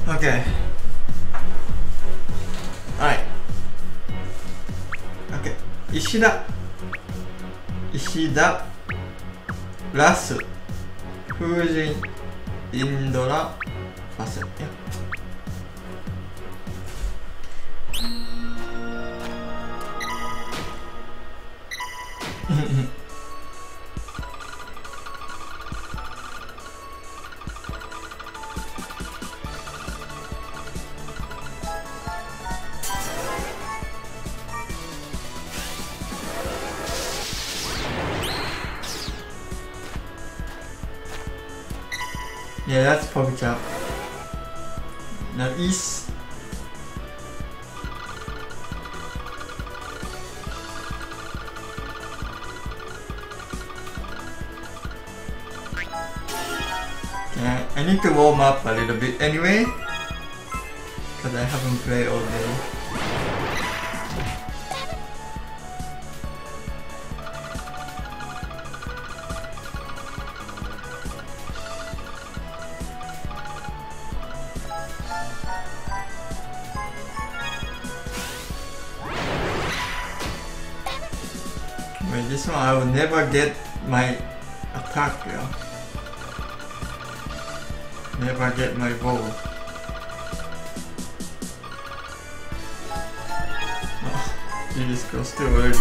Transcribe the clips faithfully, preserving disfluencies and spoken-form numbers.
Okay. Alright. Okay. Ishida. Ishida. Rasu. Fujin. Indra. Fasen. Yeah. Yeah, that's Poketrap. Now East. Yeah, I need to warm up a little bit anyway, because I haven't played all day. Wait, this one I will never get my attack, yeah. Never get my ball. Oh, Jesus, goes too early.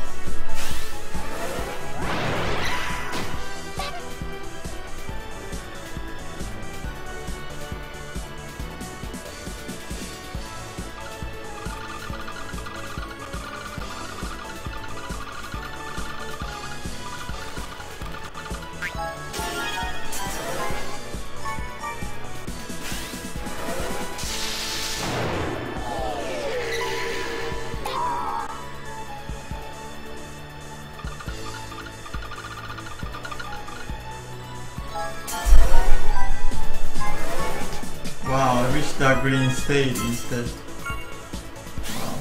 Wow, I wish that green stayed instead. Wow.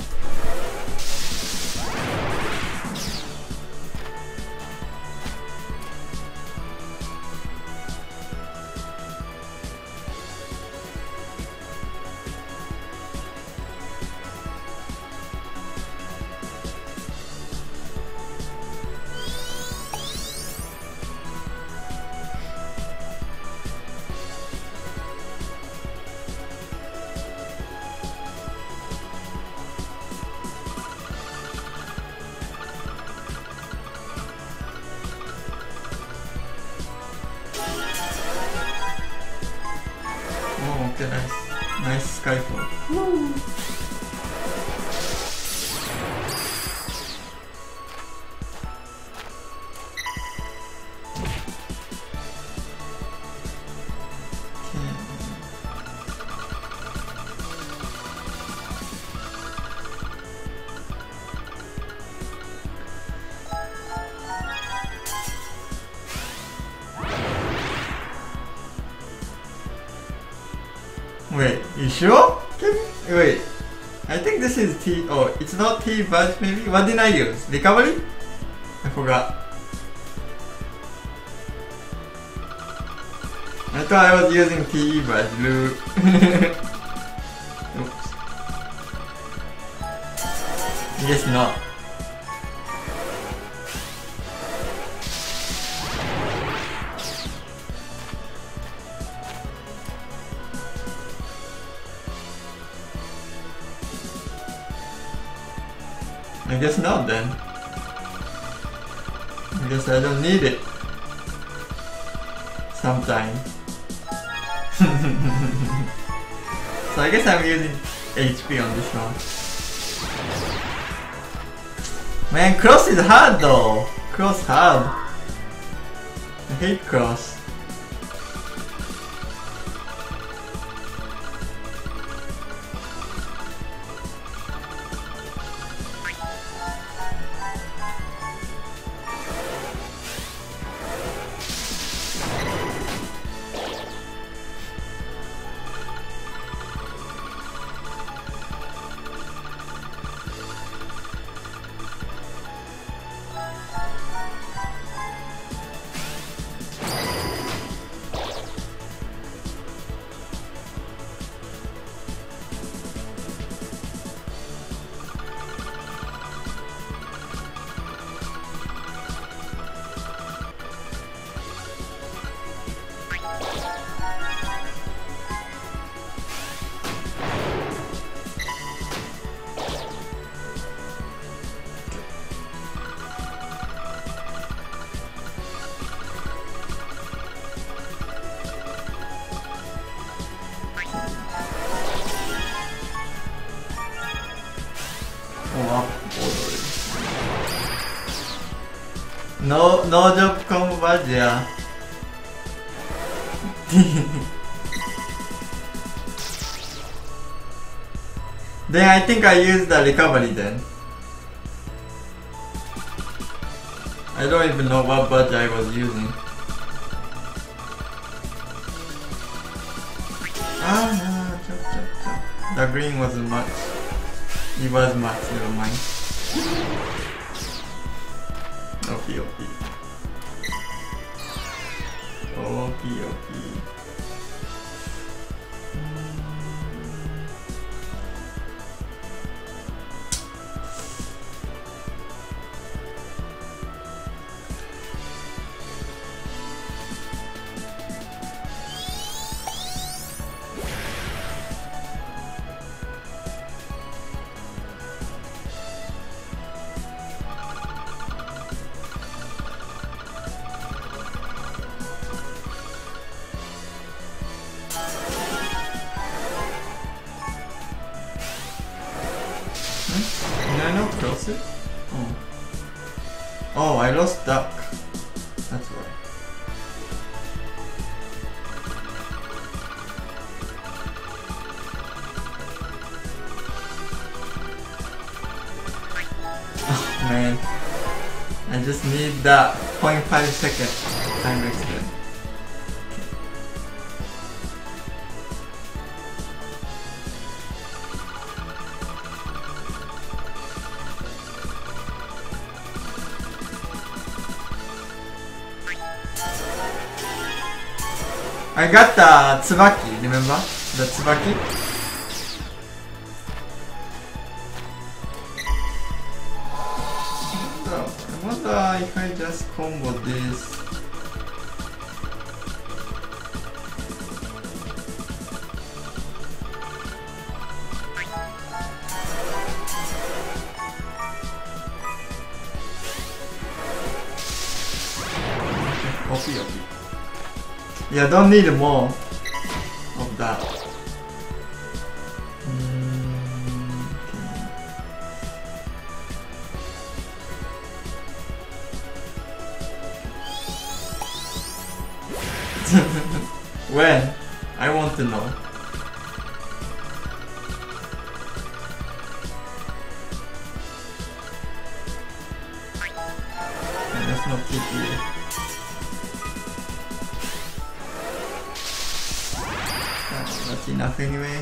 Oh, okay, nice. Nice Skyfall. Woo. Wait, you sure? Can you, wait, I think this is T. Oh, it's not T but maybe. What did I use? Recovery? I forgot. I thought I was using T but blue. Oops. I guess not. I guess not then. I guess I don't need it. Sometime. So I guess I'm using H P on this one. Man, cross is hard though. Cross hard. I hate cross. Oh, up already. No, no job combo badge, yeah. Then I think I used the recovery then. I don't even know what badge I was using. Ah, no, chop, chop, chop. The green wasn't much. It was much, never mind. Okay, okay. Okay, okay. Oh. Oh, I lost duck. That's why. Oh man. I just need that zero point five second time to extend. I got the Tsubaki, remember? The Tsubaki? I wonder if I just combo this. Okay, okay. Yeah, don't need more of that. Mm, okay. When? I want to know. Okay, let's not keep you. That's enough anyway.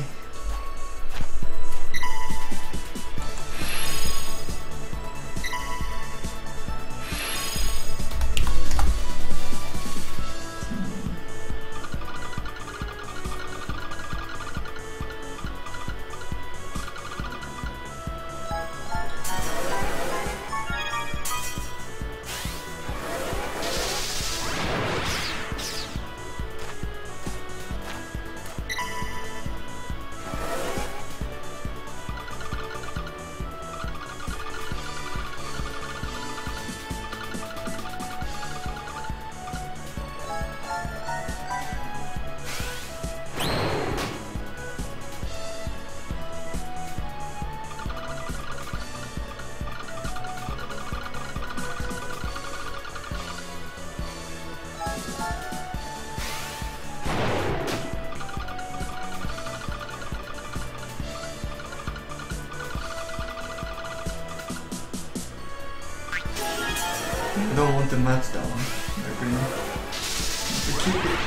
I don't want to match that one. The green. To keep it.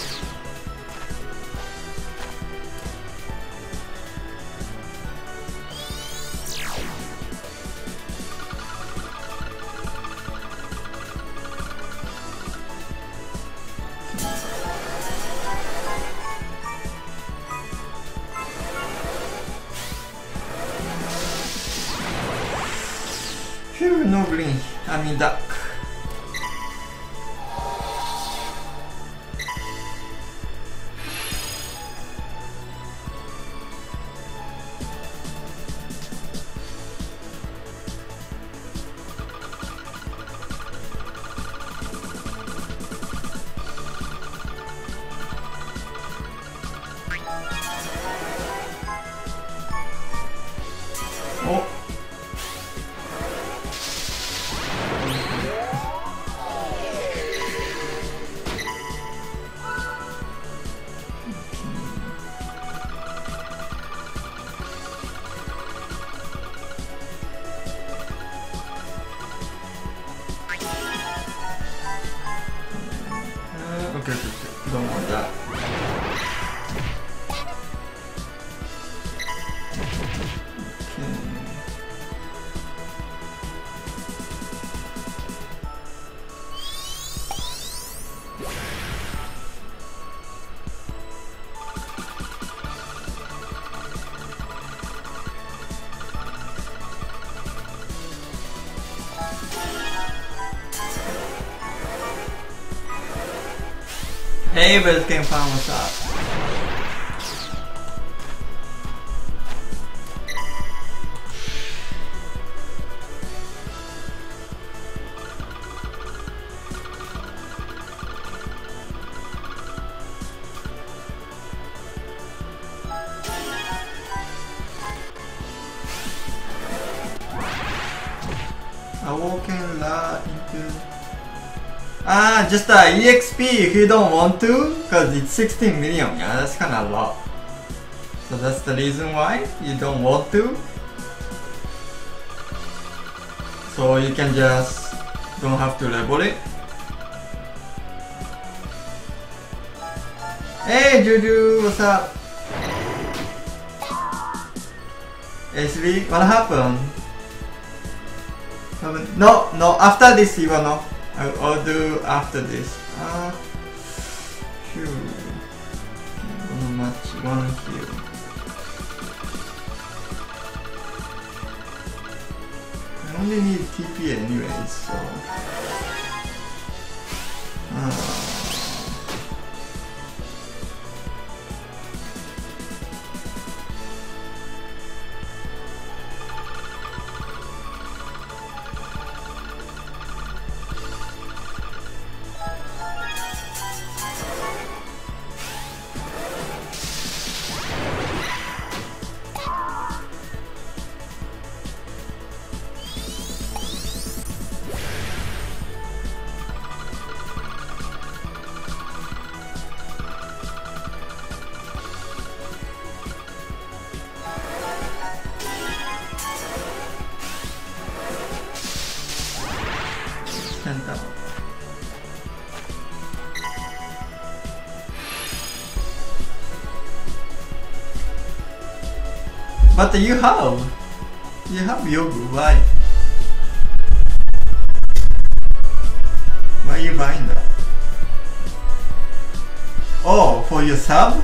Phew, no green. I mean duck. Oh. Hey, Best Game Fan, what's up? Awoken La into... Ah, just a E X P if you don't want to, because it's sixteen million, yeah, that's kinda a lot. So that's the reason why you don't want to. So you can just don't have to level it. Hey Juju, what's up? H D, what happened? No, no, after this you will know. I'll, I'll do after this. Ah, uh, phew. One match, one heal. I only need T P anyways, so. Uh. But you have, you have Yogu, why? Why are you buying that? Oh, for your sub?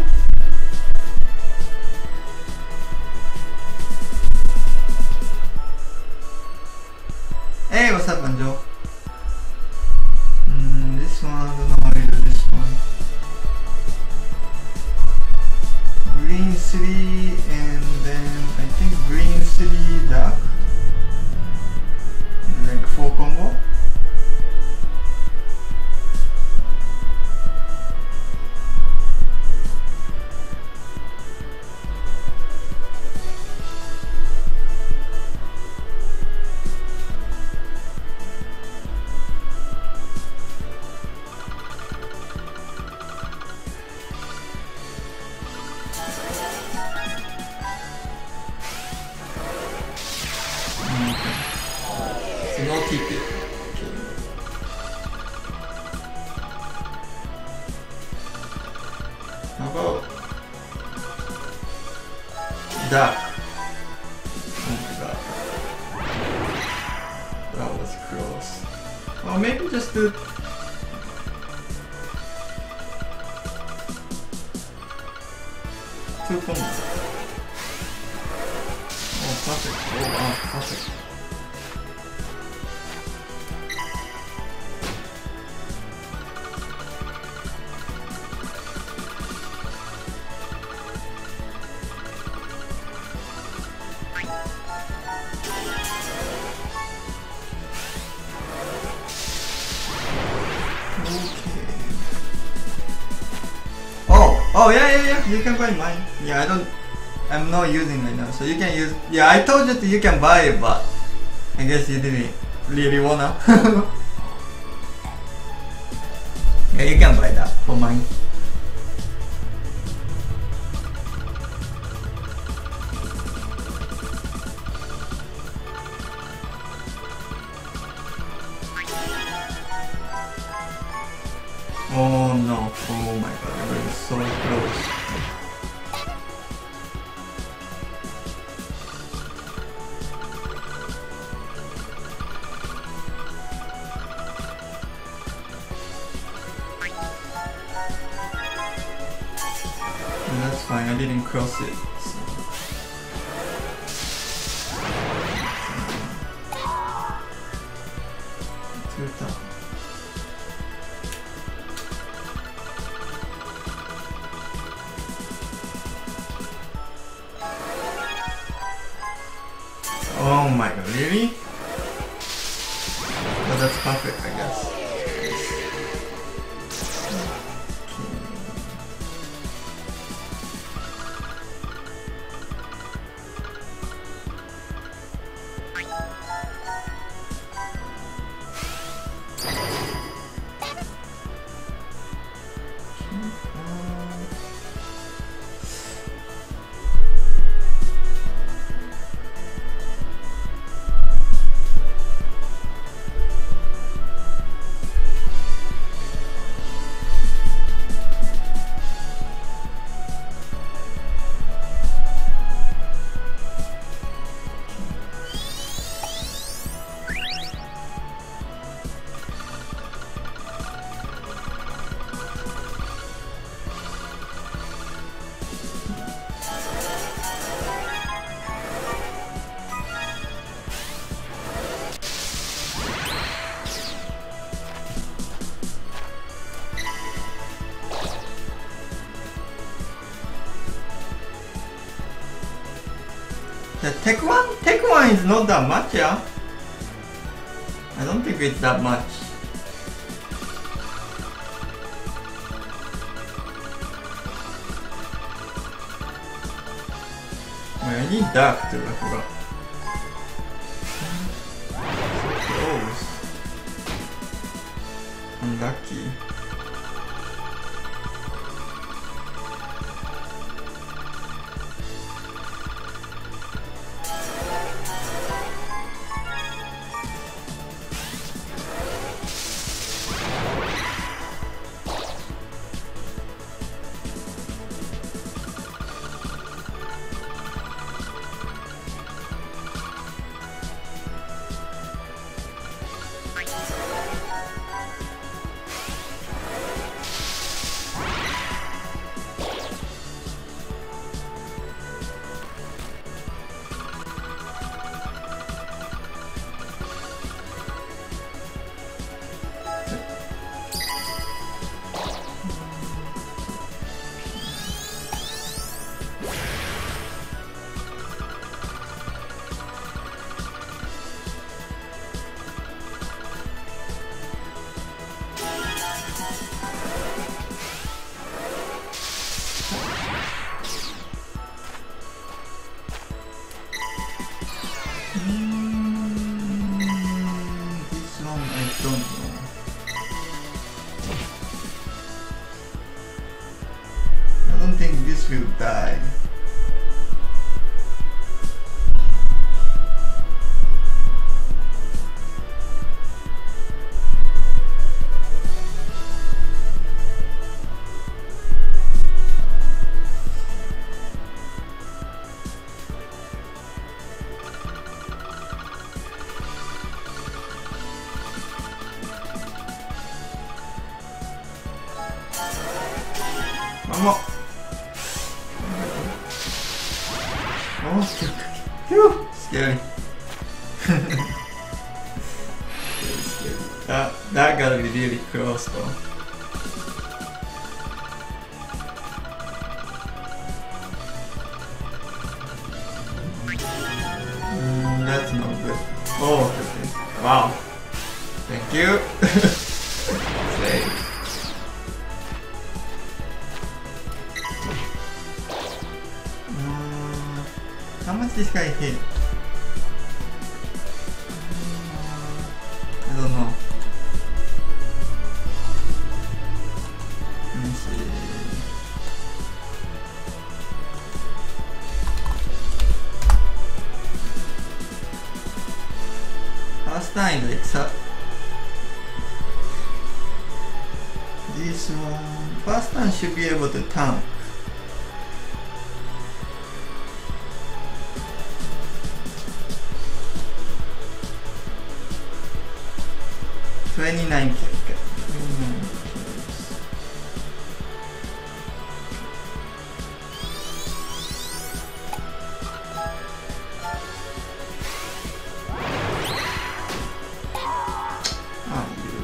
Hey, what's up, Banjo? Mm, this one, I don't know how you do this one. Green three and then I think green three dark. Like four combo. Oh yeah, yeah, yeah, you can buy mine. Yeah, I don't, I'm not using right now, so you can use, yeah, I told you that you can buy it, but I guess you didn't really wanna. Yeah, you can buy that for mine. Oh no, oh my god, we're so close. And that's fine, I didn't cross it. So. Two times. Oh my god, really? Well, that's perfect, I guess. The tech one? Tech one is not that much, yeah? I don't think it's that much. Wait, I need dark too, I forgot. Close. Unlucky. Will die. One more. Oh, phew, scary. scary. That, that gotta be really close though. Mm, that's not good. Oh, okay. Wow. Thank you. Save. How much this guy hit? I don't know. Let me see. First time is like so. This one, first time should be able to tank. twenty-nine K. Oh, you.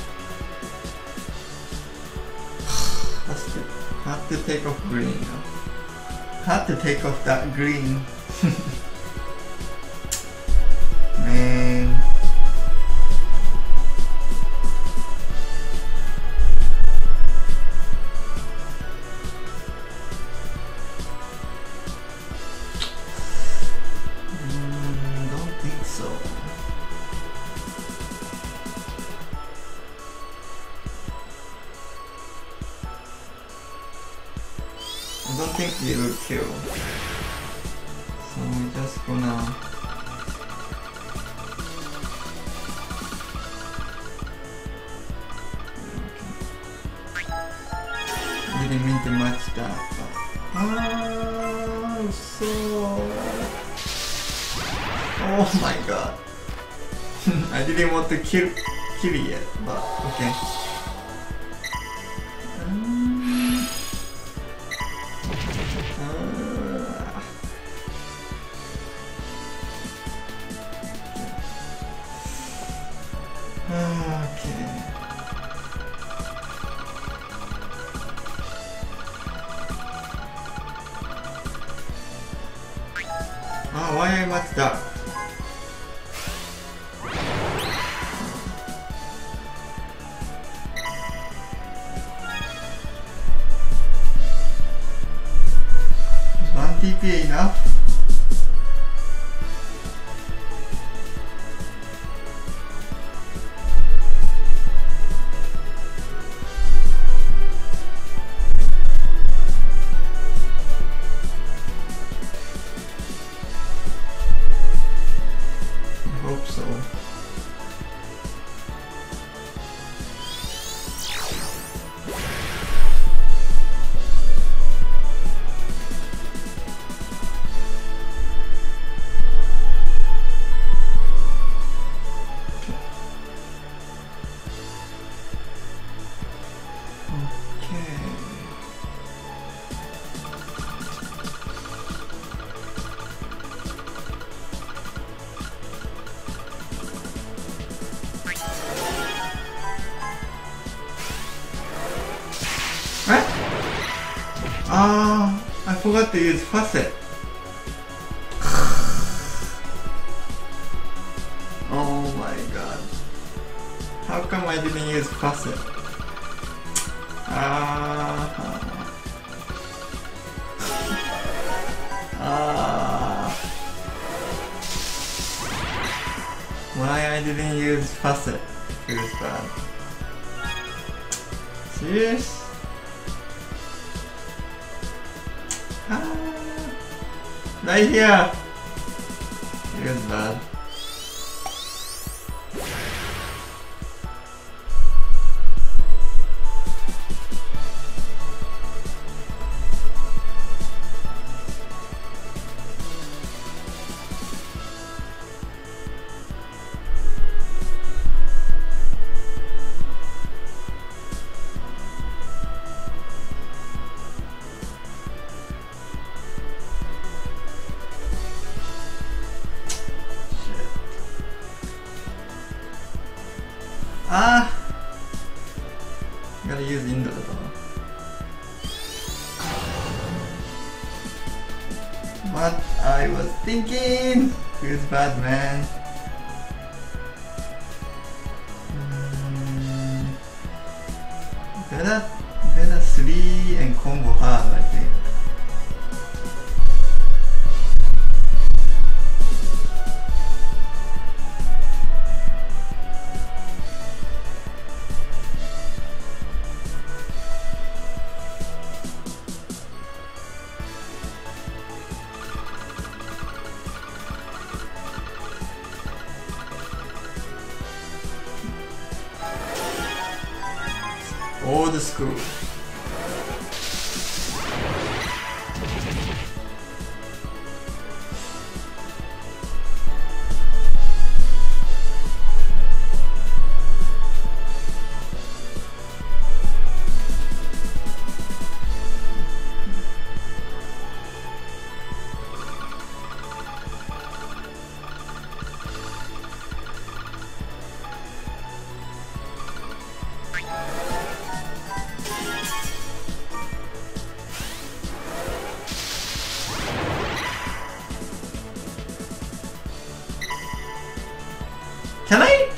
Has to, have to take off green now. Have to take off that green. man. Mm, don't think so. I don't think he will kill. So we're just gonna okay. Didn't mean to match that, but ah, so oh my god. I didn't want to kill kill it yet, but okay. Ah, why I matched that? Is one T P A enough? Ah, I forgot to use facet. Oh my god. How come I didn't use facet? Ah. Ah. Why I didn't use facet? Feels bad. Serious? Ah, right here. Feels bad. Ah, gotta use Indo though. What I was thinking feels bad, man. Mm, better, better three and combo hard, I think. Old school.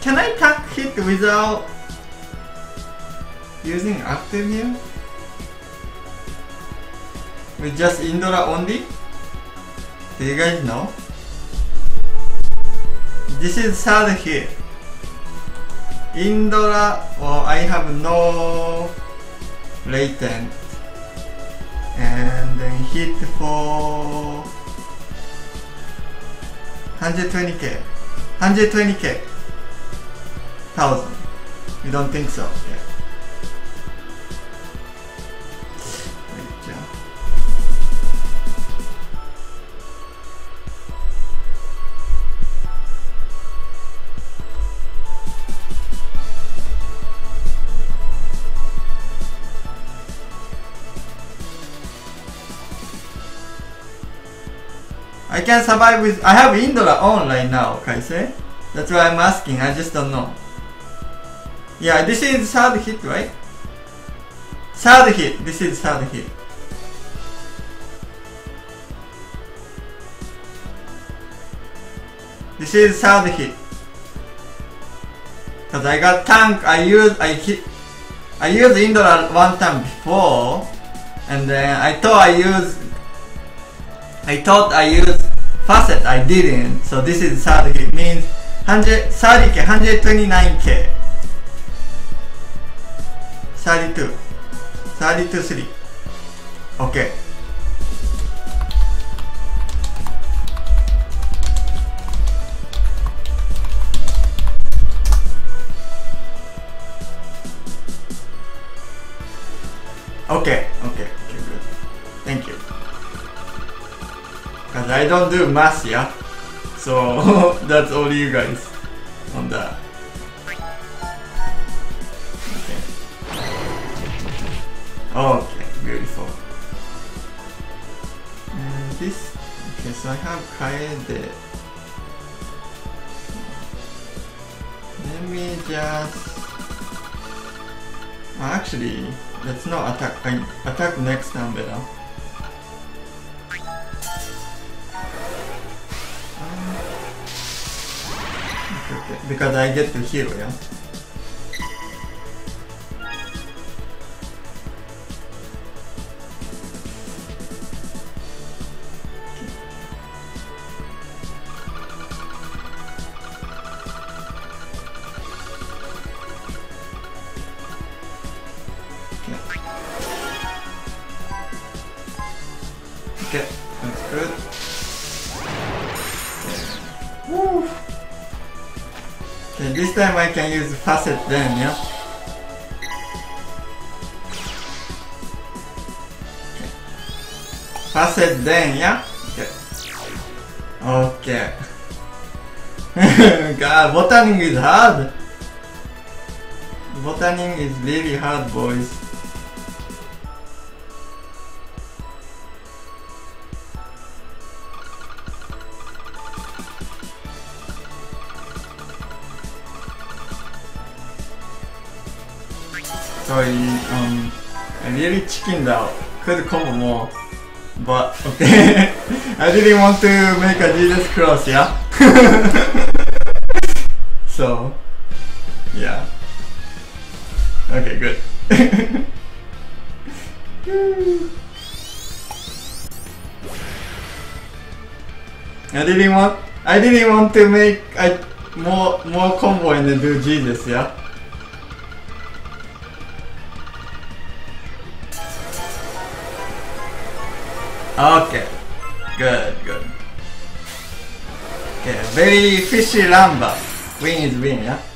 can I tank hit without using active here? With just Indra only? Do you guys know? This is third hit. Indra, well, I have no latent. And then hit for one hundred twenty K. one hundred twenty K. Thousand. You don't think so? Yeah. I can survive with. I have Indra on right now, Kaisei. That's why I'm asking. I just don't know. Yeah, this is third hit, right? Third hit. This is third hit. This is third hit. Cause I got tank. I used. I hit. I used Indra one time before, and then I thought I used. I thought I used facet, I didn't, so this is third hit, means one hundred thirty K, one hundred twenty-nine K, thirty-two, thirty-two three, okay. Okay, okay, okay, good. Thank you. Cause I don't do math, yeah. So that's all you guys on that. Okay. Okay, beautiful. And this. Okay, so I have Kaede. Let me just. Actually, let's not attack. I attack next time better. Because I get to heal, yeah. Okay. Okay, that's good. Woo! Okay, this time I can use facet then, yeah? Okay. Facet then, yeah? Okay. Okay. God, botaning is hard. Botaning is really hard, boys. Sorry, um, I really chickened out. Could combo more, but okay. I didn't want to make a Jesus cross, yeah. So, yeah. Okay, good. I didn't want. I didn't want to make a more more combo and then do Jesus, yeah. Okay, good, good. Okay, very fishy Ramba. Win is win, yeah?